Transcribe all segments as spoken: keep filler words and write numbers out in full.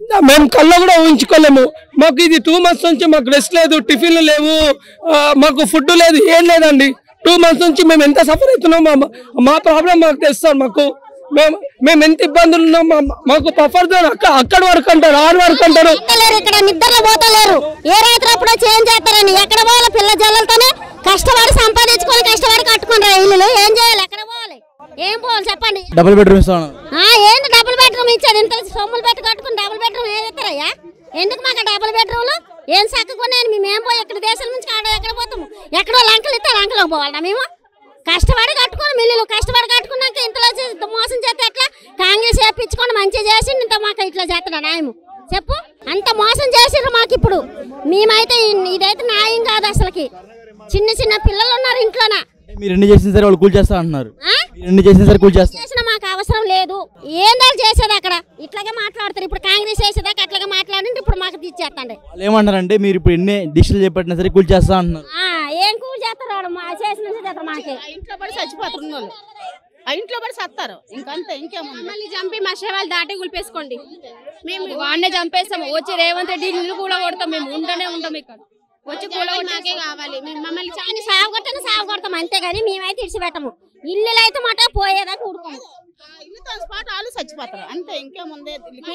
మేము కళ్ళ కూడా ఊహించుకోలేము. మాకు ఇది టూ మంత్స్ నుంచి మాకు రెస్ట్ లేదు, టిఫిన్లు లేవు, మాకు ఫుడ్ లేదు, ఏం లేదండి. టూ మంత్స్ నుంచి మేము ఎంత సఫర్ అవుతున్నాం, మా ప్రాబ్లం మాకు తెస్తాం. మాకు మేము మేము ఎంత ఇబ్బందులు ఉన్నాం. మాకు పఫర్ అక్కడ వరకు అంటారు, ఆరు వరకు అంటారు. ఇక్కడ నిద్రలో పోతలేరు. ఏ రాత్రి అప్పుడు చేంజ్ చేస్తారని ఎక్కడ పోవాలి? పిల్ల జల్లలతోనే కష్టపడి సంపాదించుకొని కష్టపడి కట్టుకుని ఇల్లు ఏం చేయాలి? ఎక్కడ పోవాలి? ఏం పోవాలి చెప్పండి? డబుల్ బెడ్రూమ్ ఇస్తాను. ఏంటి డబుల్ బెడ్రూమ్ ఇచ్చేది? ఇంత సొమ్ములు పెట్టి కట్టుకుని డబుల్ బెడ్రూమ్ ఏం ఇస్తారయ్యా? ఎందుకు మాకు డబుల్ బెడ్రూమ్లు? ఏం చక్కకున్నాయని మేము పోయి ఎక్కడ దేశాల నుంచి ఆడ ఎక్కడ పోతాము? ఎక్కడో లంకలు ఇస్తే లంకలోకి పోవాలా? మేము కష్టపడి కట్టుకోని మిల్లులు కష్టపడి కట్టుకున్నాక ఇంతలో మోసం చేస్తే ఎట్లా? కాంగ్రెస్ చేపించుకొని మంచిగా చేసి ఇంత మాకు ఇట్లా చేస్తాడు న్యాయం చెప్పు. అంత మోసం చేసిర్రు మాకు. ఇప్పుడు మేమైతే ఇదైతే న్యాయం కాదు అసలుకి. చిన్న చిన్న పిల్లలు ఉన్నారు ఇంట్లోనా. మీరు ఎన్ని చేసిన సరే వాళ్ళు కూల్ చేస్తా అంటున్నారు. ఎన్ని చేసిన సరే కూల్ చేస్తా చేసినా మాకు అవసరం లేదు. ఏందో చేసేది అక్కడ ఇట్లాగే మాట్లాడతారు. ఇప్పుడు కాంగ్రెస్ చేసేదాకా అట్లాగే మాట్లాడి ఇప్పుడు మాకు తీసేస్తాండి. వాళ్ళు ఏమంటారంటే మీరు ఇప్పుడు ఎన్ని డిషలు చేపట్టినా సరే కూల్ చేస్తా అంటున్నారు. ఏం కూల్ చేస్తారు? చేసిన చేస్తారు. మనకి ఇంట్లో పడి చచ్చిపోతున్నారు, ఆ ఇంట్లో పడి సత్తారు. ఇంకంతే, ఇంకేమో మమ్మల్ని చంపి మా శవాలు దాటి గులిపేసుకోండి. మేము వాడినే చంపేస్తాము. వచ్చి రేవంత్ రెడ్డి ఇల్లు కూడా కొడతాం. మేము ఉండనే ఉంటాం ఇక్కడ. వచ్చి కూడా నాకే కావాలి. మేము మమ్మల్ని చాలా సాగు కొట్టని సాగు కొడతాం అంతేగాని మేమైతే ఇడిచిపెట్టము. ఇల్లులు అయితే మాట పోయేదాకా ఊరుకోము. ఇల్లుతో పాటు వాళ్ళు చచ్చిపోతారు అంతే, ఇంకేముంది?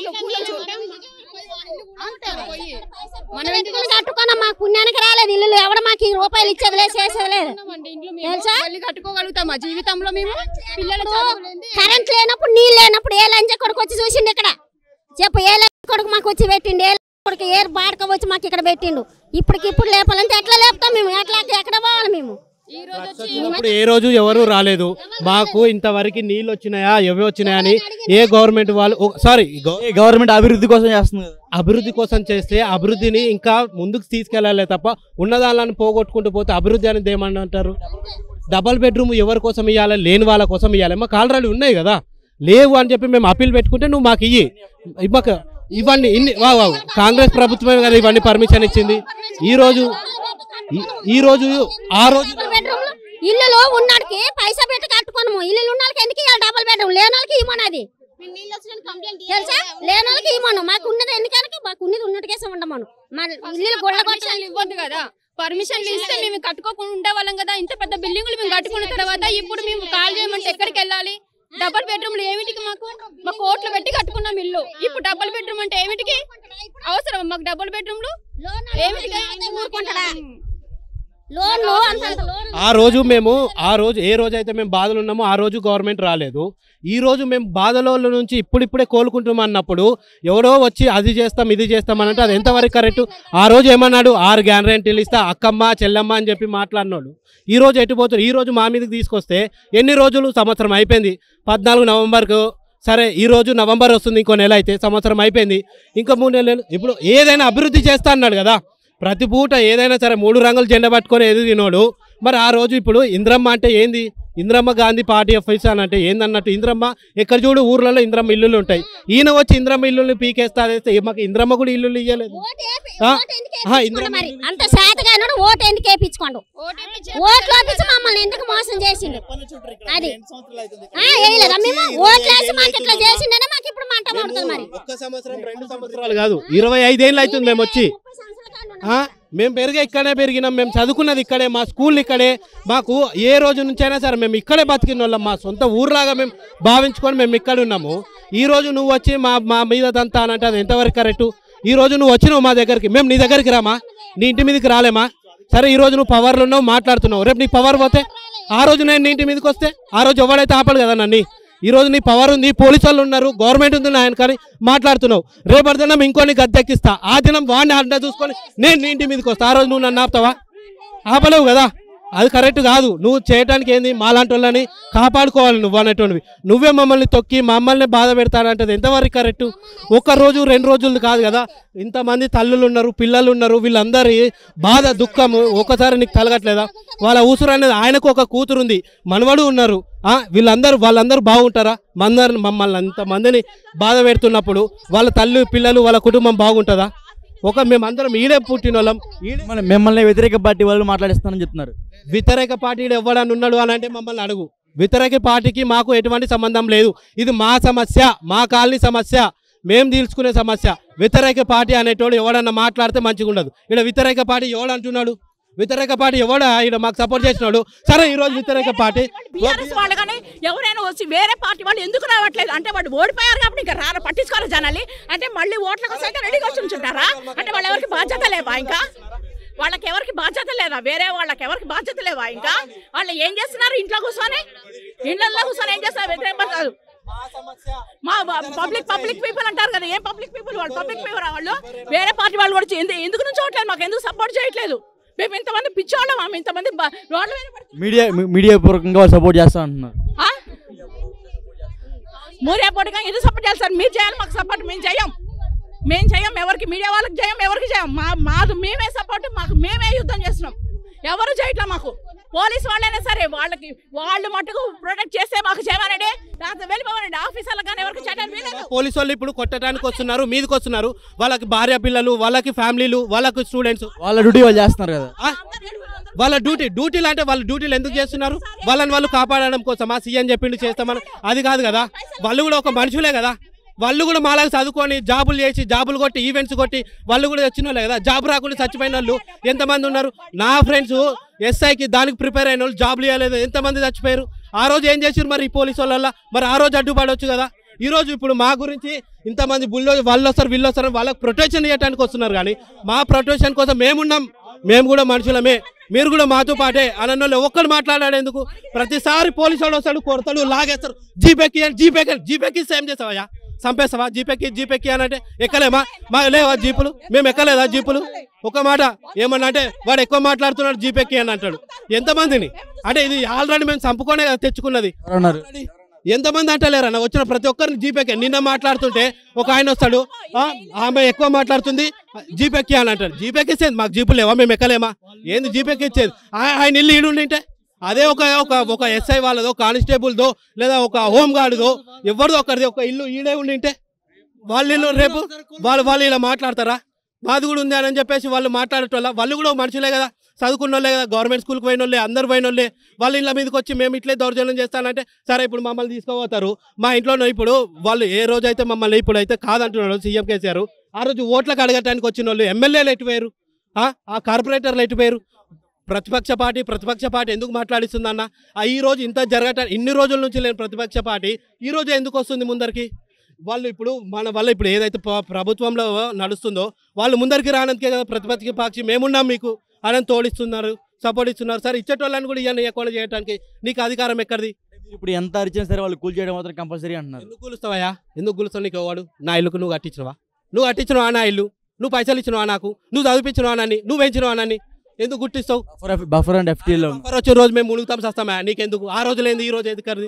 మనం ఇంటికి కట్టుకున్నాం. మాకు పుణ్యానికి రాలేదు ఇల్లు. ఎవడ మాకు ఈ రూపాయలు ఇచ్చేది లేదు, చేసేది లేదు. తెలుసా? కట్టుకోగలుగుతాం జీవితంలో. మేము పిల్లలు కరెంట్ లేనప్పుడు నీళ్ళు లేనప్పుడు ఏ లంచ కొడుకు వచ్చి చూసిండు ఇక్కడ చెప్పు? ఏ లంచ కొడుకు మాకు వచ్చి పెట్టిండు? ఏ కొడుకు ఏ బాడక వచ్చి మాకు ఇక్కడ పెట్టిండు? ఇప్పటికి ఇప్పుడు లేపాలంటే ఎట్లా లేపుతాం మేము? ఎట్లా ఎక్కడ పోవాలి మేము? ఇప్పుడు ఏ రోజు ఎవరు రాలేదు మాకు. ఇంతవరకు నీళ్ళు వచ్చినాయా ఎవి వచ్చినాయా అని ఏ గవర్నమెంట్ వాళ్ళు, సారీ గవర్నమెంట్ అభివృద్ధి కోసం చేస్తుంది. అభివృద్ధి కోసం చేస్తే అభివృద్ధిని ఇంకా ముందుకు తీసుకెళ్లాలి తప్ప ఉన్నదాన్ని పోగొట్టుకుంటూ పోతే అభివృద్ధి అనేది ఏమంటారు? డబల్ బెడ్రూమ్ ఎవరి కోసం ఇవ్వాలి? లేని వాళ్ళ కోసం ఇవ్వాలి. మాకు ఆల్రెడీ ఉన్నాయి కదా, లేవు అని చెప్పి మేము అప్పీల్ పెట్టుకుంటే నువ్వు మాకు ఇయ్యి. మాకు ఇవన్నీ ఇన్ని వా కాంగ్రెస్ ప్రభుత్వమే కదా ఇవన్నీ పర్మిషన్ ఇచ్చింది. ఈ రోజు ఈ రోజు ఆ రోజు ఇల్లులో ఉన్నడికి పైసా పెట్టి కట్టుకోను. ఇల్లు ఉన్న వాళ్ళకి ఎందుకు ఇవ్వాలి డబుల్ బెడ్రూమ్? లేని వాళ్ళకి ఇవ్వమన్నది తెలుసా? లేని వాళ్ళకి ఇవ్వను. మాకు ఉన్నది ఎందుకనక మాకు ఉన్నది ఉన్నట్టుకేసి ఉండమను. మా ఇల్లు గొడవ కొట్టాలి ఇవ్వద్దు కదా. పర్మిషన్లు ఇస్తే మేము కట్టుకోకుండా ఉండేవాళ్ళం కదా. ఇంత పెద్ద బిల్డింగులు మేము కట్టుకున్న తర్వాత ఇప్పుడు మేము కాల్ చేయమంటే ఎక్కడికి వెళ్ళాలి? డబుల్ బెడ్రూమ్లు ఏమిటికి? మాకు మా కోట్లు పెట్టి కట్టుకున్నాం ఇల్లు. ఇప్పుడు డబుల్ బెడ్రూమ్ అంటే ఏమిటికి? అవసరం మాకు డబుల్ బెడ్రూమ్లు ఏమిటికి? ఆ రోజు మేము ఆ రోజు ఏ రోజు అయితే మేము బాధలు ఉన్నామో ఆ రోజు గవర్నమెంట్ రాలేదు. ఈ రోజు మేము బాధల నుంచి ఇప్పుడిప్పుడే కోలుకుంటాం అన్నప్పుడు ఎవరో వచ్చి అది చేస్తాం ఇది చేస్తాం అని అంటే అది ఎంతవరకు కరెక్ట్? ఆ రోజు ఏమన్నాడు? ఆరు గ్యారంటీలు ఇస్తా అక్కమ్మ చెల్లమ్మ అని చెప్పి మాట్లాడినాడు. ఈ రోజు ఎటుపోతారు? ఈ రోజు మా మీదకి తీసుకొస్తే ఎన్ని రోజులు? సంవత్సరం అయిపోయింది. పద్నాలుగు నవంబర్కు సరే ఈ రోజు నవంబర్ వస్తుంది, ఇంకో నెల అయితే సంవత్సరం అయిపోయింది. ఇంకో మూడు నెలలు. ఇప్పుడు ఏదైనా అభివృద్ధి చేస్తా అన్నాడు కదా, ప్రతి పూట ఏదైనా సరే మూడు రంగులు జెండా పట్టుకొని ఎదిగినోడు. మరి ఆ రోజు ఇప్పుడు ఇంద్రమ్మ అంటే ఏంది? ఇంద్రమ్మ గాంధీ పార్టీ ఆఫీస్ అని అంటే ఏందన్నట్టు? ఇంద్రమ్మ ఎక్కడ చూడు ఊర్లలో ఇంద్రమ్మ ఇల్లులు ఉంటాయి. ఈయన వచ్చి ఇంద్రమ్మ ఇల్లుని పీకేస్తా చేస్తే మాకు ఇంద్రమ్మ కూడా ఇల్లు ఇయ్యలేదు. అంత శాతగానుడు ఓటు ఎందుకు వేయించుకోండు? ఓట్లు వేపించి మమ్మల్ని ఎందుకు మోసం చేసిండు? అది వేయలేదా మేము? ఓట్లు వేసి మాకు ఇట్లా చేసిండనే మాకు ఇప్పుడు మంట పడుతుంది. మరి ఒక్క సంవత్సరం రెండు సంవత్సరాలు కాదు, ఇరవై ఐదేళ్ళు అవుతుంది మేము వచ్చి. మేము పెరిగే ఇక్కడే పెరిగినాం, మేము చదువుకున్నది ఇక్కడే, మా స్కూల్ ఇక్కడే. మాకు ఏ రోజు నుంచైనా సరే మేము ఇక్కడే బతికిన వాళ్ళం. మా సొంత ఊర్లాగా మేము భావించుకొని మేము ఇక్కడ ఉన్నాము. ఈ రోజు నువ్వు వచ్చి మా మా మీద దంతా అని అంటే అది ఎంతవరకు కరెక్టు? ఈ రోజు నువ్వు వచ్చినావు మా దగ్గరికి, మేము నీ దగ్గరికి రామా? నీ ఇంటి మీదకి రాలేమా? సరే ఈ రోజు నువ్వు పవర్లు ఉన్నావు మాట్లాడుతున్నావు, రేపు నీకు పవర్ పోతే ఆ రోజు నేను నీ ఇంటి మీదకి వస్తే ఆ రోజు ఎవడైతే ఆపడు కదా నన్ను. ఈ రోజు నీ పవర్ ఉంది, పోలీసు వాళ్ళు ఉన్నారు, గవర్నమెంట్ ఉంది ఆయన కానీ మాట్లాడుతున్నావు. రేపటి దినం ఇంకోని గద్దెక్కిస్తా, ఆ దినం వాడిని అడ్డ చూసుకొని నేను నీ ఇంటి మీదకి వస్తా. ఆ రోజు నువ్వు నన్ను ఆపుతావా? ఆపలేవు కదా. అది కరెక్ట్ కాదు. నువ్వు చేయడానికి ఏంది? మాలాంటి వాళ్ళని కాపాడుకోవాలి నువ్వు అనేటువంటివి. నువ్వే మమ్మల్ని తొక్కి మమ్మల్ని బాధ పెడతానంటే ఎంతవరకు కరెక్టు? ఒక్క రోజు రెండు రోజులు కాదు కదా, ఇంతమంది తల్లులు ఉన్నారు, పిల్లలు ఉన్నారు, వీళ్ళందరి బాధ దుఃఖము ఒకసారి నీకు కలగట్లేదా? వాళ్ళ ఊసురు అనేది ఆయనకు ఒక కూతురు ఉంది, మనవడు ఉన్నారు. వీళ్ళందరూ వాళ్ళందరూ బాగుంటారా? మందరు మమ్మల్ని అంతమందిని బాధ పెడుతున్నప్పుడు వాళ్ళ తల్లి పిల్లలు వాళ్ళ కుటుంబం బాగుంటుందా? ఒక మేమందరం ఈడే పుట్టిన వాళ్ళం. మిమ్మల్ని వ్యతిరేక పార్టీ వాళ్ళు మాట్లాడిస్తానని చెప్తున్నారు. వ్యతిరేక పార్టీ ఎవడని ఉన్నాడు అని అంటే మమ్మల్ని అడుగు. వ్యతిరేక పార్టీకి మాకు ఎటువంటి సంబంధం లేదు. ఇది మా సమస్య, మా కాలనీ సమస్య, మేము తీర్చుకునే సమస్య. వ్యతిరేక పార్టీ అనేటోడు ఎవడన్నా మాట్లాడితే మంచిగా ఉండదు. ఇక్కడ వ్యతిరేక పార్టీ ఎవడు అంటున్నాడు? వ్యతిరేక పార్టీ ఎవడా ఇక్కడ మాకు సపోర్ట్ చేసినాడు? సరే ఈ రోజు వ్యతిరేక పార్టీ బీఆర్ఎస్ వాళ్ళు కానీ ఎవరైనా వచ్చి వేరే పార్టీ వాళ్ళు ఎందుకు రావట్లేదు అంటే వాళ్ళు ఓడిపోయారు కాబట్టి ఇంకా రారా పట్టించుకోవాలి జనాలి అంటే మళ్ళీ ఓట్ల కోసం అయితే రెడీగా వచ్చి ఉంచుంటారా? అంటే వాళ్ళు ఎవరికి బాధ్యత లేవా? ఇంకా వాళ్ళకి ఎవరికి బాధ్యత లేదా? వేరే వాళ్ళకి ఎవరికి బాధ్యత లేవా? ఇంకా వాళ్ళు ఏం చేస్తున్నారు? ఇంట్లో కూర్చొని ఇంట్లో కూర్చొని ఏం చేస్తారు? వ్యతిరేక కాదు మా పబ్లిక్ పబ్లిక్ పీపుల్ అంటారు కదా, ఏం పబ్లిక్ పీపుల్ వాళ్ళు? పబ్లిక్ పీపుల్ వాళ్ళు వేరే పార్టీ వాళ్ళు కూడా ఎందుకు నుంచోవట్లేదు, మాకు ఎందుకు సపోర్ట్ చేయట్లేదు? మేము ఇంతమంది పిచ్చోళ్ళం, మేము ఇంతమంది రోడ్ల మీద మీడియా మీడియా పూర్వకంగా వాళ్ళు సపోర్ట్ చేస్తా అంటున్నారు. మీడియా పూర్వకంగా ఎందుకు సపోర్ట్ చేయాలి సార్? మీరు చేయాలి, మాకు సపోర్ట్ మేము చేయం. మేము చేయం, ఎవరికి మీడియా వాళ్ళకి చేయం, ఎవరికి చేయం. మా మాది మేమే సపోర్ట్, మాకు మేమే యుద్ధం చేస్తున్నాం. ఎవరు చేయట్లా మాకు. పోలీసు వాళ్ళైనా సరే వాళ్ళకి వాళ్ళు మట్టుకు ప్రొటెక్ట్ చేస్తే మాకు చేయమనండి, వెళ్ళిపోవాలండి. ఆఫీసర్లకు కానీ ఎవరికి చేయడానికి వీలేదు. పోలీసు వాళ్ళు ఇప్పుడు కొట్టడానికి వస్తున్నారు, మీదకి వస్తున్నారు. వాళ్ళకి భార్య పిల్లలు, వాళ్ళకి ఫ్యామిలీలు, వాళ్ళకి స్టూడెంట్స్, వాళ్ళ డ్యూటీ వాళ్ళు చేస్తున్నారు కదా. వాళ్ళ డ్యూటీ డ్యూటీలు అంటే వాళ్ళ డ్యూటీలు ఎందుకు చేస్తున్నారు? వాళ్ళని వాళ్ళు కాపాడడం కోసం ఆ సీఎం చెప్పిండు చేస్తామని, అది కాదు కదా. వాళ్ళు కూడా ఒక మనుషులే కదా. వాళ్ళు కూడా మాలాగా చదువుకొని జాబులు చేసి జాబులు కొట్టి ఈవెంట్స్ కొట్టి వాళ్ళు కూడా వచ్చిన వాళ్ళే కదా. జాబ్ రాకుండా చచ్చిపోయిన వాళ్ళు ఎంతమంది ఉన్నారు? నా ఫ్రెండ్స్ ఎస్ఐకి దానికి ప్రిపేర్ అయిన వాళ్ళు జాబులు ఇవ్వలేదు, ఎంతమంది చచ్చిపోయారు? ఆ రోజు ఏం చేసారు మరి ఈ పోలీసు వాళ్ళ? మరి ఆ రోజు అడ్డుపడవచ్చు కదా. ఈ రోజు ఇప్పుడు మా గురించి ఇంతమంది బుల్లో వాళ్ళు వస్తారు వీళ్ళు వస్తారు వాళ్ళకి ప్రొటెక్షన్ ఇవ్వడానికి వస్తున్నారు, కానీ మా ప్రొటెక్షన్ కోసం మేమున్నాం. మేము కూడా మనుషులమే, మీరు కూడా మాతో పాటే అనన్నోళ్ళు ఒక్కరు మాట్లాడాడేందుకు? ప్రతిసారి పోలీసు వాళ్ళు వస్తాడు, కొడతాడు, లాగేస్తారు. జీపేకి జీపేకి జీపేకి సేమ్ చేస్తావయ్యా, చంపేస్తావా? జీపేకి జీపేకి అని అంటే ఎక్కలేమా? మా లేవా జీపులు? మేము ఎక్కలేదా జీపులు? ఒక మాట ఏమన్నా అంటే వాడు ఎక్కువ మాట్లాడుతున్నాడు జీపేకి అని అంటాడు. ఎంతమందిని అంటే ఇది ఆల్రెడీ మేము చంపుకొనే కదా తెచ్చుకున్నది. ఎంతమంది అంటలేరన్న వచ్చిన ప్రతి ఒక్కరిని జీపేకి. నిన్న మాట్లాడుతుంటే ఒక ఆయన వస్తాడు, ఆమె ఎక్కువ మాట్లాడుతుంది జీపేకి అని అంటాడు. జీపేకి ఇచ్చేది మాకు జీపులు లేవా? మేము ఎక్కలేమా? ఏంది జీపేకి ఇచ్చేది? ఆయన ఇల్లు ఈడుంటే అదే ఒక ఒక ఒక ఎస్ఐ వాళ్ళదో కానిస్టేబుల్దో లేదా ఒక హోమ్ గార్డుదో ఎవరిదో ఒకరిది ఒక ఇల్లు ఈడే ఉండింటే వాళ్ళ ఇల్లు రేపు వాళ్ళు వాళ్ళు ఇలా మాట్లాడతారా? మాది కూడా ఉంది అని చెప్పేసి వాళ్ళు మాట్లాడేటోళ్ళ. వాళ్ళు కూడా మనుషులే కదా, చదువుకున్న వాళ్ళే కదా, గవర్నమెంట్ స్కూల్కి పోయిన వాళ్ళే, అందరు పోయిన వాళ్ళే. వాళ్ళ ఇళ్ళ మీదకి వచ్చి మేము ఇట్లే దౌర్జన్యం చేస్తానంటే సరే ఇప్పుడు మమ్మల్ని తీసుకుపోతారు. మా ఇంట్లో ఇప్పుడు వాళ్ళు ఏ రోజు అయితే మమ్మల్ని ఇప్పుడు అయితే కాదంటున్నాడు సీఎం కేసీఆర్, ఆ రోజు ఓట్లకు అడగటానికి వచ్చిన వాళ్ళు ఎమ్మెల్యేలు ఎటుపోయారు? ఆ కార్పొరేటర్లు ఎటుపోయారు? ప్రతిపక్ష పార్టీ ప్రతిపక్ష పార్టీ ఎందుకు మాట్లాడిస్తుందన్న? ఈ రోజు ఇంత జరగట ఇన్ని రోజుల నుంచి లేని ప్రతిపక్ష పార్టీ ఈ రోజు ఎందుకు వస్తుంది ముందరికి? వాళ్ళు ఇప్పుడు మన వల్ల ఇప్పుడు ఏదైతే ప్రభుత్వంలో నడుస్తుందో వాళ్ళు ముందరికి రావడానికే కదా ప్రతిపక్ష పార్టీ మేమున్నాం మీకు అని తోడిస్తున్నారు, సపోర్ట్ ఇస్తున్నారు. సరే ఇచ్చేటోళ్ళని కూడా ఇవన్నీ ఎక్కువ చేయడానికి నీకు అధికారం ఎక్కడిది? ఇప్పుడు ఎంత అరిచినా సరే వాళ్ళు కూల్ చేయడం మాత్రం కంపల్సరీ అంటున్నారు. ఎందుకు కూలుస్తావా? ఎందుకు కూలుస్తావు? నీకు వాడు నా ఇల్లుకు నువ్వు కట్టించినవా? నువ్వు కట్టించినవా నా ఇల్లు? నువ్వు పైసలు ఇచ్చినవా నాకు? నువ్వు చదివించినవా నన్ను? నువ్వు పెంచినవా నన్ను? ఎందుకు గుర్తిస్తావు? బఫర్ అండ్ ఎఫ్టీలో వచ్చే రోజు మేము మునుగుతాం వస్తామా? నీకెందుకు? ఆ రోజు లేని ఈ రోజు ఎందుకది?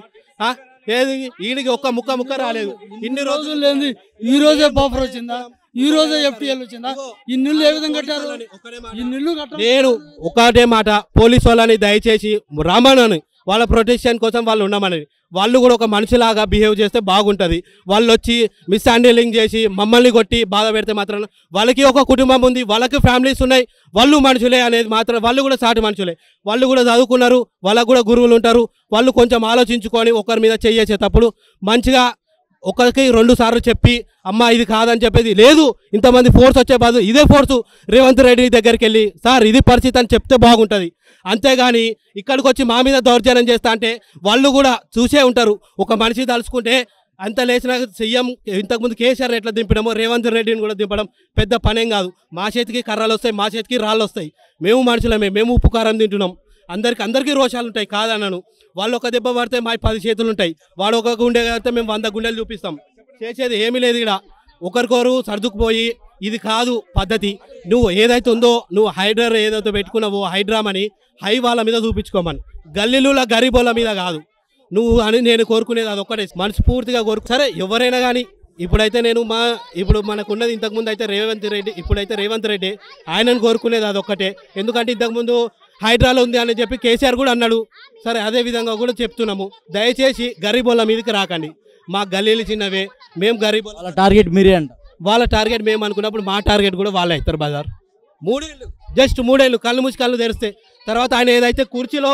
ఏది ఈయనకి ఒక్క ముక్క ముక్క రాలేదు. ఇన్ని రోజులు లేని ఈ రోజే బఫర్ వచ్చిందా? ఈ రోజే ఎఫ్టీఎల్ వచ్చిందా? ఈ నిల్లు ఏ విధంగా కట్టారు? ఈ నిల్లు నేను ఒకటే మాట పోలీసు వాళ్ళని దయచేసి రామనని వాళ్ళ ప్రొటెక్షన్ కోసం వాళ్ళు ఉన్నామని వాళ్ళు కూడా ఒక మనిషిలాగా బిహేవ్ చేస్తే బాగుంటుంది. వాళ్ళు వచ్చి మిస్అండర్స్టాండింగ్ చేసి మమ్మల్ని కొట్టి బాధ పెడితే మాత్రం వాళ్ళకి ఒక కుటుంబం ఉంది, వాళ్ళకి ఫ్యామిలీస్ ఉన్నాయి, వాళ్ళు మనుషులే అనేది మాత్రం వాళ్ళు కూడా సాటి మనుషులే. వాళ్ళు కూడా చదువుకున్నారు, వాళ్ళకు కూడా గురువులు ఉంటారు. వాళ్ళు కొంచెం ఆలోచించుకొని ఒకరి మీద చేసేటప్పుడు మంచిగా ఒకరికి రెండు సార్లు చెప్పి అమ్మ ఇది కాదని చెప్పేది లేదు. ఇంతమంది ఫోర్స్ వచ్చే బాధ ఇదే ఫోర్సు రేవంత్ రెడ్డి దగ్గరికి వెళ్ళి సార్ ఇది పరిస్థితి అని చెప్తే బాగుంటుంది. అంతేగాని ఇక్కడికి వచ్చి మా మీద దౌర్జన్యం చేస్తా అంటే వాళ్ళు కూడా చూసే ఉంటారు. ఒక మనిషి తలుచుకుంటే అంత లేచిన సీఎం ఇంతకుముందు కేసీఆర్ ఎట్లా దింపడమో రేవంత్ రెడ్డిని కూడా దింపడం పెద్ద పనేం కాదు. మా చేతికి కర్రలు వస్తాయి, మా చేతికి రాళ్ళు వస్తాయి. మేము మనుషులమే, మేము ఉప్పు కారం తింటున్నాం. అందరికి అందరికీ రోషాలు ఉంటాయి కాదన్నాను. వాళ్ళు ఒక దెబ్బ పడితే మా పది చేతులు ఉంటాయి, వాడు ఒక గుండె కడితే మేము వంద గుండెలు చూపిస్తాం. చేసేది ఏమీ లేదు. ఇక్కడ ఒకరికొరు సర్దుకుపోయి ఇది కాదు పద్ధతి. నువ్వు ఏదైతే ఉందో నువ్వు హైడ్రా ఏదైతే పెట్టుకున్నావో హైడ్రామని హై వాళ్ళ మీద చూపించుకోమని, గల్లీల గరీబోళ్ళ మీద కాదు నువ్వు అని నేను కోరుకునేది అదొక్కటే, మనస్ఫూర్తిగా కోరుకు. సరే ఎవరైనా కానీ ఇప్పుడైతే నేను మా ఇప్పుడు మనకున్నది ఇంతకుముందు అయితే రేవంత్ రెడ్డి, ఇప్పుడైతే రేవంత్ రెడ్డి ఆయనను కోరుకునేది అదొక్కటే. ఎందుకంటే ఇంతకుముందు హైడ్రాలో ఉంది అని చెప్పి కేసీఆర్ కూడా అన్నాడు. సరే అదే విధంగా కూడా చెప్తున్నాము, దయచేసి గరీబోళ్ళ మీదకి రాకండి. మా గల్లీలు చిన్నవే, మేము గరీబ్ వాళ్ళ టార్గెట్ మీరే అంట. వాళ్ళ టార్గెట్ మేము అనుకున్నప్పుడు మా టార్గెట్ కూడా వాళ్ళే అవుతారు. బజార్ మూడేళ్ళు జస్ట్ మూడేళ్ళు కళ్ళు మూసి కళ్ళు తెరిస్తే తర్వాత ఆయన ఏదైతే కుర్చీలో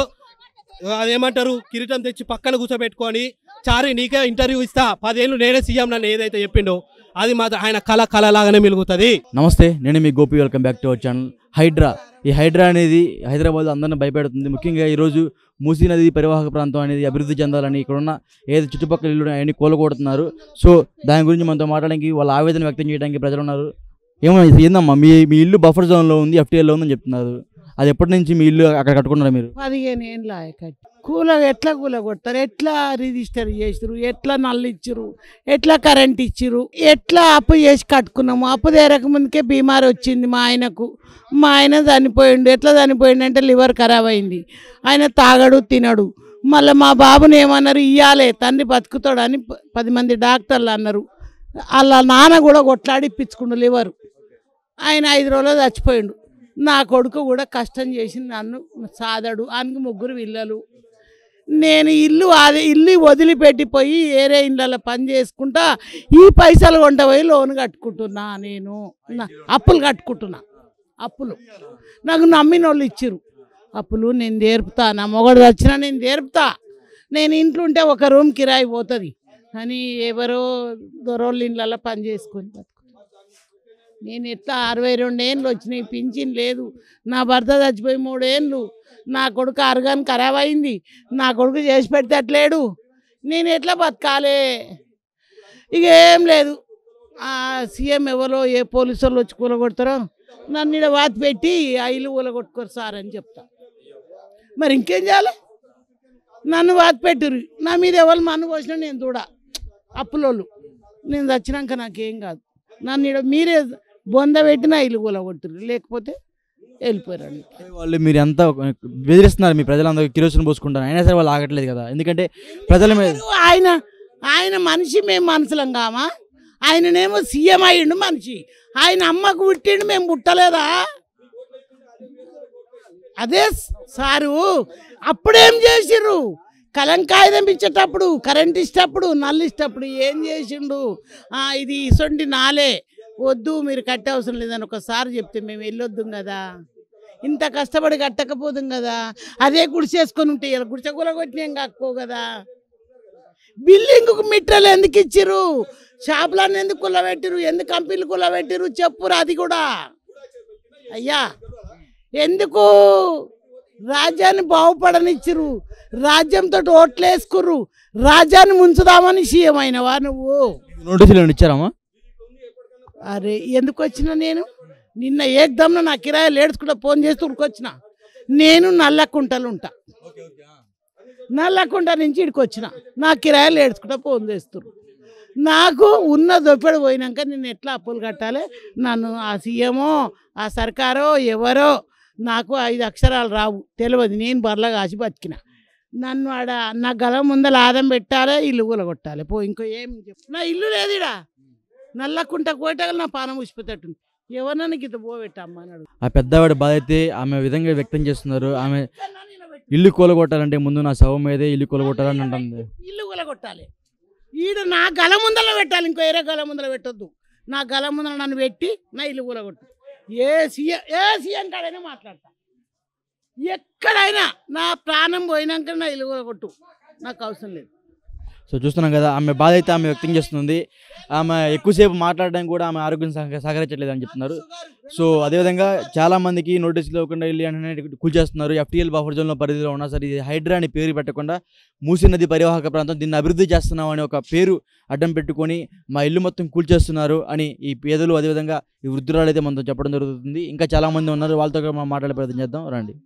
అదేమంటారు కిరీటం తెచ్చి పక్కన కూర్చోబెట్టుకొని చారి నీకే ఇంటర్వ్యూ ఇస్తా పదేళ్ళు నేనే సీఎం నన్ను ఏదైతే చెప్పిండో అది మాత్రం ఆయన కళ కళలాగానే మిలుగుతుంది. నమస్తే, నేను మీ Gopi. Welcome back to our channel. HYDRAA ఈ హైడ్రా అనేది హైదరాబాద్ అందరిని భయపెడుతుంది. ముఖ్యంగా ఈరోజు మూసీ నది పరివాహక ప్రాంతం అనేది అభివృద్ధి చెందాలని ఇక్కడున్న ఏదో చుట్టుపక్కల ఇల్లు అవన్నీ కూలగొడుతున్నారు. సో దాని గురించి మనతో మాట్లాడడానికి, వాళ్ళ ఆవేదన వ్యక్తం చేయడానికి ప్రజలు ఉన్నారు. ఏమన్నా ఏందమ్మా, మీ మీ ఇల్లు బఫర్ జోన్లో ఉంది, ఎఫ్టీఎల్లో ఉందని చెప్తున్నారు. అది ఎప్పటి నుంచి మీ ఇల్లు అక్కడ కట్టుకున్నారా మీరు? పదిహేను ఏళ్ళ కట్టి కూల ఎట్లా కూల కొడతారు, ఎట్లా రిజిస్టర్ చేసిరు, ఎట్లా నల్లు ఇచ్చిరు, ఎట్లా కరెంట్ ఇచ్చిరు, ఎట్లా అప్పు చేసి కట్టుకున్నాము. అప్పు తీరక ముందుకే బీమారి వచ్చింది మా ఆయనకు. మా ఆయన చనిపోయిండు. ఎట్లా చనిపోయిండు అంటే లివర్ ఖరాబ్ అయింది. ఆయన తాగడు తినడు. మళ్ళీ మా బాబుని ఏమన్నారు, ఇయ్యాలే తండ్రి బతుకుతాడు అని పది మంది డాక్టర్లు అన్నారు. వాళ్ళ నాన్న కూడా కొట్లాడి ఇప్పించుకుండు లివరు. ఆయన ఐదు రోజులు చచ్చిపోయిండు. నా కొడుకు కూడా కష్టం చేసి నన్ను సాదడు. ఆయనకు ముగ్గురు పిల్లలు. నేను ఇల్లు అది ఇల్లు వదిలిపెట్టిపోయి వేరే ఇళ్ళలో పని చేసుకుంటా ఈ పైసలు కొంట పోయి లోన్ కట్టుకుంటున్నా. నేను అప్పులు కట్టుకుంటున్నా. అప్పులు నాకు నమ్మిన వాళ్ళు ఇచ్చిరు. అప్పులు నేను తీర్పుతా. నా మొగడు వచ్చినా నేను తీర్పుతా. నేను ఇంట్లో ఉంటే ఒక రూమ్ కిరాయి పోతుంది అని ఎవరో దొరోళ్ళ ఇళ్ళలో పని చేసుకొని బతుకుతా. నేను ఎట్లా అరవై రెండు ఏళ్ళు వచ్చినాయి, పింఛన్ లేదు. నా భర్త చచ్చిపోయి మూడేళ్ళు. నా కొడుకు అరగాని ఖరాబ్ అయింది. నా కొడుకు చేసి పెడితే అట్లేడు. నేను ఎట్లా బతకాలే? ఇక ఏం లేదు. సీఎం ఎవరో ఏ పోలీసు వాళ్ళు వచ్చి కూలగొడతారో నన్ను ఇక్కడ వాత పెట్టి ఆ ఇల్లు కూలగొట్టుకోరు సార్ అని చెప్తా. మరి ఇంకేం చేయాలి? నన్ను వాత పెట్టురు. నా మీద ఎవరు మన్ను పోసినా నేను చూడ. అప్పులోళ్ళు నేను చచ్చినాక నాకేం కాదు. నన్ను ఇక్కడ మీరే బొంద పెట్టిన ఇల్లు కూలగొట్టురు, లేకపోతే వెళ్ళిపోయారండి. వాళ్ళు మీరు ఎంత బెదిరిస్తున్నారు, మీ ప్రజలందరూ కిరోసిన్ పోసుకుంటారు, అయినా సరే వాళ్ళు ఆగట్లేదు కదా. ఎందుకంటే ప్రజల మీద ఆయన ఆయన మనిషి, మేము మనుషులం కామా? ఆయననేమో సీఎం అయ్యిండు మనిషి. ఆయన అమ్మకు పుట్టిండు, మేము పుట్టలేదా? అదే సారు అప్పుడేం చేసిర్రు? కలంకాయుధం ఇచ్చేటప్పుడు, కరెంట్ ఇచ్చేటప్పుడు, నల్లు ఇచ్చేటప్పుడు ఏం చేసిండు? ఇది ఇసొంటి నాలే వద్దు, మీరు కట్టే అవసరం లేదని ఒకసారి చెప్తే మేము వెళ్ళొద్దు కదా. ఇంత కష్టపడి కట్టకపోదుం కదా. అదే గుడిసేసుకొని ఉంటే ఇలా గుడిసె కూలగొట్టినాం కాక్కో కదా. బిల్డింగ్కు మిట్టలు ఎందుకు ఇచ్చిర్రు? షాపులన్నీ ఎందుకు కుల్లబెట్టిరు? ఎందుకు కంపెనీలు కుల్లబెట్టిరు చెప్పురు. అది కూడా అయ్యా ఎందుకు రాజ్యాన్ని బాగుపడనిచ్చిరు? రాజ్యంతో ఓట్లు వేసుకుర్రు. రాజ్యాన్ని ముంచుదామని సీఎం అయినవా నువ్వు? నోటీసులు ఇచ్చారమ్మా? అరే ఎందుకు వచ్చినా నేను? నిన్న ఏకదమ్న నా కిరాయిలు ఏడ్చుకుంటా ఫోన్ చేస్తూ ఉరికొచ్చిన. నేను నల్లకుంటలు ఉంటా. నల్లకుంట నుంచి ఇక్కడికి వచ్చిన. నా కిరాయిలు ఏడ్చుకుంటా ఫోన్ చేస్తున్నారు. నాకు ఉన్న దొప్పెడు పోయినాక నేను ఎట్లా అప్పులు కట్టాలి? నన్ను ఆ సీఎమో ఆ సర్కారో ఎవరో, నాకు ఐదు అక్షరాలు రావు తెలియదు. నేను బర్లా కాసి బతికిన. నన్ను ఆడ నా గల ముందర ఆదం పెట్టాలి, ఇల్లు కూలగొట్టాలి. పో ఇంకో ఏం చెప్పు. నా ఇల్లు లేదు ఇడా. నల్లకుంట కోటగా నా పానం ఉసిపోతట్టుంది. ఎవరన్నా గిద్ద పోబెట్టమ్మా అన్నాడు. ఆ పెద్దవాడి బాధ అయితే ఆమె విధంగా వ్యక్తం చేస్తున్నారు. ఆమె ఇల్లు కూలగొట్టాలంటే ముందు నా శవం మీదే ఇల్లు కూలగొట్టాలని అంటుంది. ఇల్లు కూలగొట్టాలి. ఈడ నా గల ముందర పెట్టాలి, ఇంకో వేరే గల ముందర పెట్టొద్దు. నా గల ముందర నన్ను పెట్టి నా ఇల్లు కూలగొట్టు. ఏ సీఎం ఏ సీఎం కాడైనా మాట్లాడతా. ఎక్కడైనా నా ప్రాణం పోయినాక నా ఇల్లు కూలగొట్టు, నాకు అవసరం లేదు. సో చూస్తున్నాం కదా, ఆమె బాధ అయితే ఆమె వ్యక్తం చేస్తుంది. ఆమె ఎక్కువసేపు మాట్లాడడానికి కూడా ఆమె ఆరోగ్యం సహ సహకరించట్లేదు అని చెప్తున్నారు. సో అదేవిధంగా చాలామందికి నోటీసులు ఇవ్వకుండా ఇల్లు అంటే కూల్చేస్తున్నారు. ఎఫ్టీఎల్ బఫర్ జోన్లో పరిధిలో ఉన్నా సరే ఇది హైడ్రా అని పేరు పెట్టకుండా మూసీ నది పరివాహక ప్రాంతం, దీన్ని అభివృద్ధి చేస్తున్నాం అని ఒక పేరు అడ్డం పెట్టుకొని మా ఇల్లు మొత్తం కూల్చేస్తున్నారు అని ఈ పేదలు, అదేవిధంగా ఈ వృద్ధురాలు అయితే మనతో చెప్పడం జరుగుతుంది. ఇంకా చాలామంది ఉన్నారు, వాళ్ళతో మనం మాట్లాడే ప్రయత్నం చేద్దాం రండి.